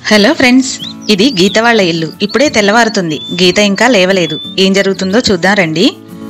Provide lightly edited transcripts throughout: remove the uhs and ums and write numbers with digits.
Hello friends, ఇది గీత వాళ్ళ ఇల్లు. ఇప్పుడే తెల్లవారుతుంది. గీత ఇంకా లేవలేదు. ఏం జరుగుతుందో చూద్దాం రండి.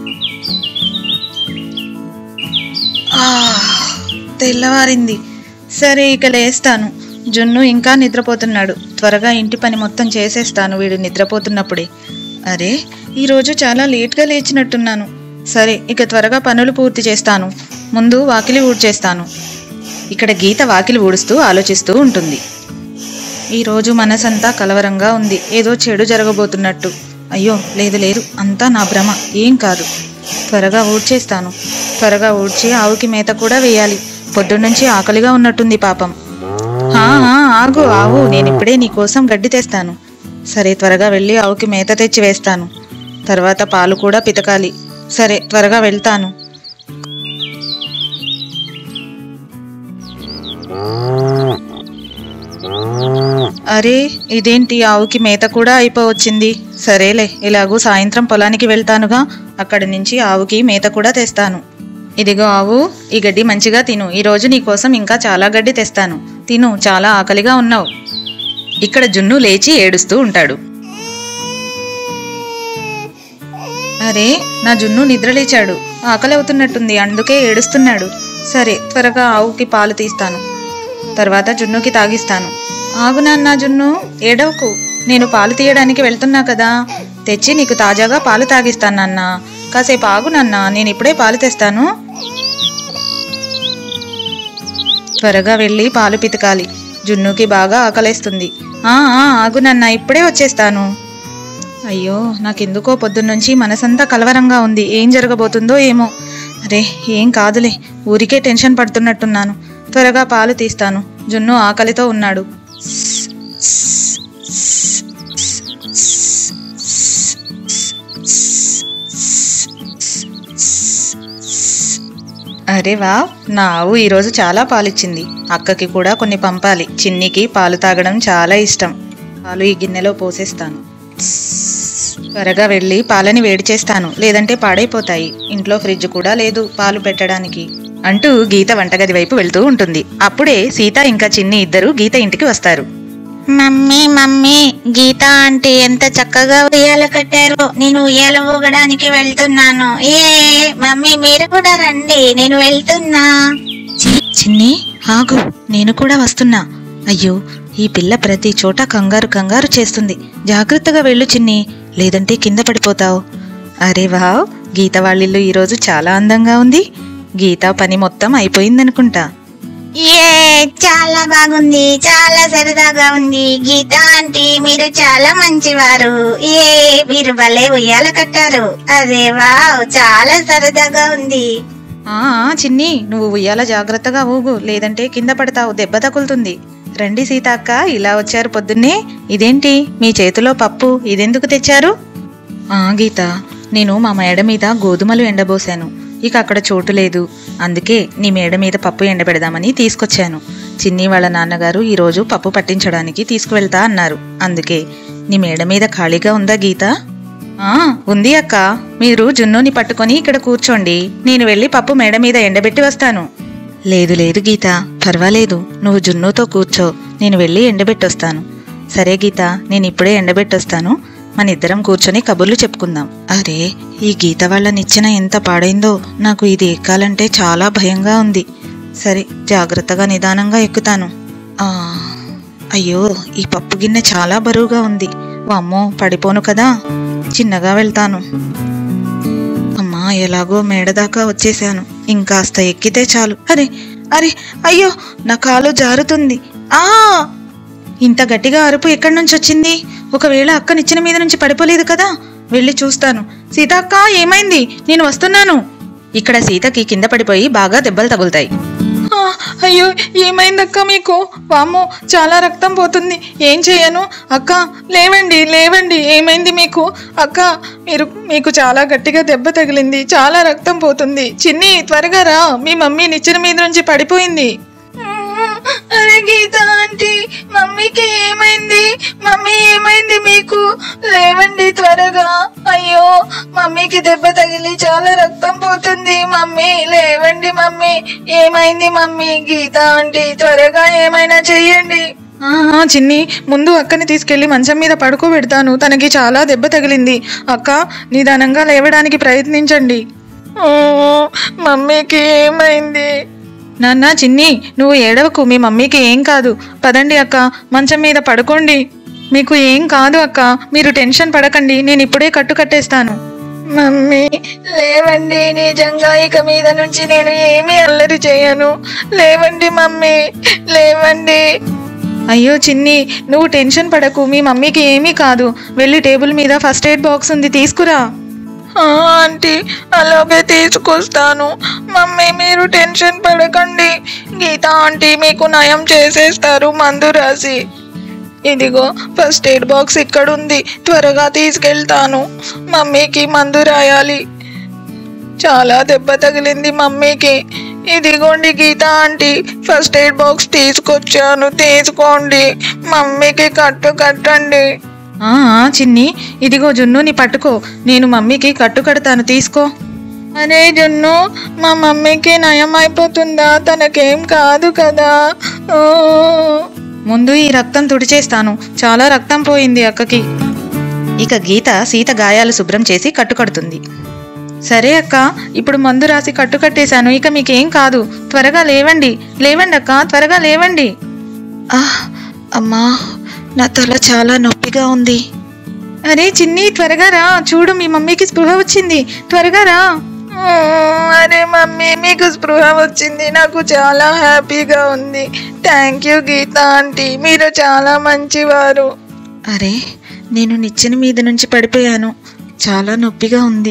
తెల్లవారింది. సరే, ఇక లేస్తాను. జున్ను ఇంకా నిద్రపోతున్నాడు. త్వరగా ఇంటి పని మొత్తం చేసేస్తాను వీడు నిద్రపోతున్నప్పుడే. అరే, ఈరోజు చాలా లేట్గా లేచినట్టున్నాను. సరే, ఇక త్వరగా పనులు పూర్తి చేస్తాను. ముందు వాకిలి ఊడ్చేస్తాను. ఇక్కడ గీత వాకిలి ఊడుస్తూ ఆలోచిస్తూ ఉంటుంది. ఈరోజు మనసంతా కలవరంగా ఉంది. ఏదో చెడు జరగబోతున్నట్టు. అయ్యో, లేదు లేదు, అంతా నా భ్రమ, ఏం కాదు. త్వరగా ఊడ్చేస్తాను. త్వరగా ఊడ్చి ఆవుకి మేత కూడా వేయాలి. పొద్దున్నుంచి ఆకలిగా ఉన్నట్టుంది పాపం. ఆగు ఆవు, నేనిప్పుడే నీకోసం గడ్డి తెస్తాను. సరే, త్వరగా వెళ్ళి ఆవుకి మేత తెచ్చి వేస్తాను. తర్వాత పాలు కూడా పితకాలి. సరే, త్వరగా వెళ్తాను. అరే, ఇదేంటి, ఆవుకి మేత కూడా అయిపోవచ్చింది. సరేలే, ఇలాగూ సాయంత్రం పొలానికి వెళ్తానుగా, అక్కడి నుంచి ఆవుకి మేత కూడా తెస్తాను. ఇదిగో ఆవు, ఈ గడ్డి మంచిగా తిను. ఈరోజు నీకోసం ఇంకా చాలా గడ్డి తెస్తాను. తిను, చాలా ఆకలిగా ఉన్నావు. ఇక్కడ జున్ను లేచి ఏడుస్తూ ఉంటాడు. అరే, నా జున్ను నిద్రలేచాడు. ఆకలి అవుతున్నట్టుంది, అందుకే ఏడుస్తున్నాడు. సరే, త్వరగా ఆవుకి పాలు తీస్తాను. తర్వాత జున్నుకి తాగిస్తాను. ఆగు నాన్న జున్ను, ఏడవకు. నేను పాలు తీయడానికి వెళ్తున్నా కదా, తెచ్చి నీకు తాజాగా పాలు తాగిస్తాను నాన్న. కాసేపు ఆగు నాన్న, నేను ఇప్పుడే పాలు తెస్తాను. త్వరగా వెళ్ళి పాలు పితకాలి. జున్నుకి బాగా ఆకలేస్తుంది. ఆగు నాన్న, ఇప్పుడే వచ్చేస్తాను. అయ్యో, నాకెందుకో పొద్దున్నుంచి మనసంతా కలవరంగా ఉంది. ఏం జరగబోతుందో ఏమో. అరే, ఏం కాదులే, ఊరికే టెన్షన్ పడుతున్నట్టున్నాను. త్వరగా పాలు తీస్తాను. జున్ను ఆకలితో ఉన్నాడు. అరే వా, నా ఆవు ఈరోజు చాలా పాలిచ్చింది. అక్కకి కూడా కొన్ని పంపాలి. చిన్నికి పాలు తాగడం చాలా ఇష్టం. పాలు ఈ గిన్నెలో పోసేస్తాను. త్వరగా వెళ్ళి పాలని వేడి చేస్తాను, లేదంటే పాడైపోతాయి. ఇంట్లో ఫ్రిడ్జ్ కూడా లేదు పాలు పెట్టడానికి అంటూ గీత వంటగది వైపు వెళ్తూ ఉంటుంది. అప్పుడే సీత ఇంకా చిన్ని ఇద్దరు గీత ఇంటికి వస్తారు. మమ్మీ మమ్మీ, గీత ఆంటీ ఎంత చక్కగా ఉయ్యాల కట్టారు. నేను ఉయ్యాల ఊగడానికి వెళ్తున్నాను. మమ్మీ, మీరు కూడా రండి, నేను వెళ్తున్నా. చిన్ని, ఆగు, నేను కూడా వస్తున్నా. అయ్యో, ఈ పిల్ల ప్రతి చోట కంగారు కంగారు చేస్తుంది. జాగ్రత్తగా వెళ్ళు చిన్ని, లేదంటే కింద పడిపోతావు. అరే వావ్, గీత వాళ్ళిల్లు ఈరోజు చాలా అందంగా ఉంది. గీత పని మొత్తం అయిపోయిందనుకుంటా. చాలా బాగుంది, చాలా సరదాగా ఉంది. గీత ఆంటీ, మీరు చాలా మంచివారు. మీరు భలే ఉయ్యాల కట్టారు. అదే వావ్, చాలా సరదాగా ఉంది. చిన్ని, నువ్వు ఉయ్యాల జాగ్రత్తగా ఊగు, లేదంటే కింద పడతావు, దెబ్బ తగులుతుంది. రండి సీతక్క, ఇలా వచ్చారు పొద్దున్నే. ఇదేంటి మీ చేతిలో పప్పు, ఇదెందుకు తెచ్చారు? గీత, నేను మా మేడ మీద గోధుమలు ఎండబోశాను. ఇక అక్కడ చోటు లేదు, అందుకే నీ మేడ మీద పప్పు ఎండబెడదామని తీసుకొచ్చాను. చిన్ని వాళ్ళ నాన్నగారు ఈరోజు పప్పు పట్టించడానికి తీసుకువెళ్తా అన్నారు. అందుకే. నీ మేడ మీద ఖాళీగా ఉందా గీత? ఉంది అక్క, మీరు జున్నుని పట్టుకొని ఇక్కడ కూర్చోండి. నేను వెళ్ళి పప్పు మేడ మీద ఎండబెట్టి వస్తాను. లేదు లేదు గీత, పర్వాలేదు, నువ్వు జున్నుతో కూర్చో, నేను వెళ్ళి ఎండబెట్టొస్తాను. సరే గీత, నేను ఇప్పుడే ఎండబెట్టొస్తాను. మన ఇద్దరం కూర్చొని కబుర్లు చెప్పుకుందాం. అరే, ఈ గీత వాళ్ళ నిచ్చెన ఎంత పాడైందో. నాకు ఇది ఎక్కాలంటే చాలా భయంగా ఉంది. సరే, జాగ్రత్తగా నిదానంగా ఎక్కుతాను. అయ్యో, ఈ పప్పు గిన్నె చాలా బరువుగా ఉంది. వామ్మో, పడిపోను కదా. చిన్నగా వెళ్తాను. అమ్మా, ఎలాగో మేడదాకా వచ్చేసాను. ఇంకాస్త ఎక్కితే చాలు. అరే అరే, అయ్యో, నా కాలు జారుతుంది. ఇంత గట్టిగా అరుపు ఎక్కడి నుంచి వచ్చింది? ఒకవేళ అక్క నిచ్చెన మీద నుంచి పడిపోలేదు కదా. వెళ్ళి చూస్తాను. సీతక్క, ఏమైంది? నేను వస్తున్నాను. ఇక్కడ సీతకి కింద పడిపోయి బాగా దెబ్బలు తగులుతాయి. అయ్యో, ఏమైందక్క మీకు? వామ్మో, చాలా రక్తం పోతుంది. ఏం చేయను? అక్క, లేవండి లేవండి, ఏమైంది మీకు? అక్క, మీకు చాలా గట్టిగా దెబ్బ తగిలింది, చాలా రక్తం పోతుంది. చిన్ని, త్వరగా రా, మీ మమ్మీ నిచ్చెన మీద నుంచి పడిపోయింది. అరే గీత ఆంటీ, మమ్మీకి ఏమైంది? మమ్మీ, ఏమైంది మీకు? లేవండి త్వరగా. అయ్యో, మమ్మీకి దెబ్బ తగిలి చాలా రక్తం పోతుంది. మమ్మీ, లేవండి మమ్మీ. ఏమైంది మమ్మీ? గీత ఆంటీ, త్వరగా ఏమైనా చెయ్యండి. చిన్ని, ముందు అక్కని తీసుకెళ్లి మంచం మీద పడుకోబెడతాను. తనకి చాలా దెబ్బ తగిలింది. అక్క, నిదానంగా లేవడానికి ప్రయత్నించండి. మమ్మీకి ఏమైంది? నాన్న, చిన్ని, నువ్వు ఏడవకు. మీ మమ్మీకి ఏం కాదు. పదండి అక్క, మంచం మీద పడుకోండి. మీకు ఏం కాదు అక్క, మీరు టెన్షన్ పడకండి. నేను ఇప్పుడే కట్టేస్తాను. మమ్మీ లేవండి, నిజంగా ఇక మీద నుంచి నేను ఏమీ అల్లరి చేయను. లేవండి మమ్మీ, లేవండి. అయ్యో చిన్ని, నువ్వు టెన్షన్ పడకు. మీ మమ్మీకి ఏమీ కాదు. వెళ్ళి టేబుల్ మీద ఫస్ట్ ఎయిడ్ బాక్స్ ఉంది, తీసుకురా. ఆంటీ, అలాగే తీసుకొస్తాను. మమ్మీ మీరు టెన్షన్ పడకండి. గీత ఆంటీ మీకు నయం చేసేస్తారు మందు రాసి. ఇదిగో ఫస్ట్ ఎయిడ్ బాక్స్ ఇక్కడుంది, త్వరగా తీసుకెళ్తాను. మమ్మీకి మందు రాయాలి. చాలా దెబ్బ తగిలింది మమ్మీకి. ఇదిగోండి Geeta aunty, first aid box తీసుకొచ్చాను, తీసుకోండి. మమ్మీకి కట్టండి. చిన్ని, ఇదిగో జున్నుని పట్టుకో. నేను మమ్మీకి కడతాను, తీసుకో. అరే జున్ను, మా మమ్మీకి నయం అయిపోతుందా? తనకేం కాదు కదా? ముందు ఈ రక్తం తుడిచేస్తాను. చాలా రక్తం పోయింది అక్కకి. ఇక గీత సీత గాయాలు శుభ్రం చేసి కట్టుకడుతుంది. సరే అక్క, ఇప్పుడు మందు రాసి కట్టేశాను. ఇక మీకేం కాదు. త్వరగా లేవండి అక్క, త్వరగా లేవండి. అమ్మా, నా తల చాలా నొప్పిగా ఉంది. అరే చిన్ని, త్వరగా రా. చూడు, మీ మమ్మీకి స్పృహ వచ్చింది. త్వరగా రా. అరే మమ్మీ, మీకు స్పృహ వచ్చింది. నాకు చాలా హ్యాపీగా ఉంది. థ్యాంక్ యూ గీత ఆంటీ, మీరు చాలా మంచివారు. అరే, నేను నిచ్చెన మీద నుంచి పడిపోయాను. చాలా నొప్పిగా ఉంది.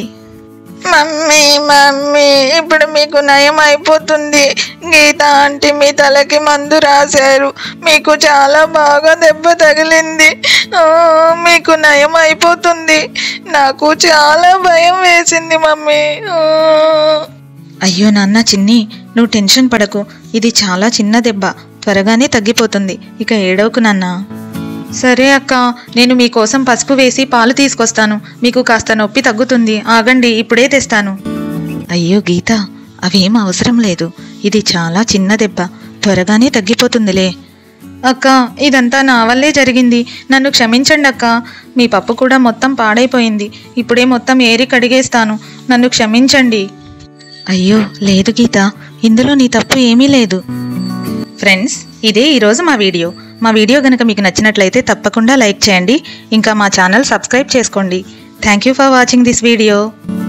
మమ్మీ, ఇప్పుడు మీకు నయం అయిపోతుంది. గీత ఆంటీ మీ తలకి మందు రాశారు. మీకు చాలా బాగా దెబ్బ తగిలింది. మీకు నయం అయిపోతుంది. నాకు చాలా భయం వేసింది మమ్మీ. అయ్యో నాన్న, చిన్ని, నువ్వు టెన్షన్ పడకు. ఇది చాలా చిన్న దెబ్బ, త్వరగానే తగ్గిపోతుంది. ఇక ఏడవకు నాన్న. సరే అక్క, నేను మీకోసం పసుపు వేసి పాలు తీసుకొస్తాను. మీకు కాస్త నొప్పి తగ్గుతుంది. ఆగండి, ఇప్పుడే తెస్తాను. అయ్యో గీత, అవేం అవసరం లేదు. ఇది చాలా చిన్న దెబ్బ, త్వరగానే తగ్గిపోతుందిలే. అక్క, ఇదంతా నా వల్లే జరిగింది. నన్ను క్షమించండి అక్క. మీ పప్పు కూడా మొత్తం పాడైపోయింది. ఇప్పుడే మొత్తం ఏరి కడిగేస్తాను. నన్ను క్షమించండి. అయ్యో లేదు గీత, ఇందులో నీ తప్పు ఏమీ లేదు. ఫ్రెండ్స్, ఇదే ఈరోజు మా వీడియో. మా వీడియో కనుక మీకు నచ్చినట్లయితే తప్పకుండా లైక్ చేయండి. ఇంకా మా ఛానల్ సబ్స్క్రైబ్ చేసుకోండి. Thank you for watching this video.